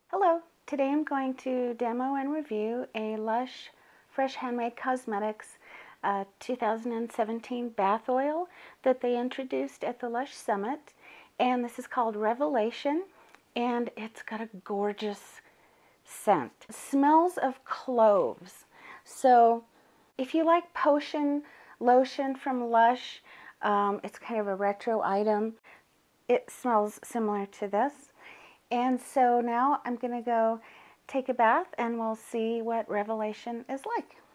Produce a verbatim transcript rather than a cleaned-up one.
Hello, today I'm going to demo and review a Lush Fresh Handmade Cosmetics uh, two thousand seventeen bath oil that they introduced at the Lush Summit. And this is called Revelation, and it's got a gorgeous scent. It smells of cloves. So if you like potion lotion from Lush, um, it's kind of a retro item. It smells similar to this. And so now I'm going to go take a bath and we'll see what Revelation is like.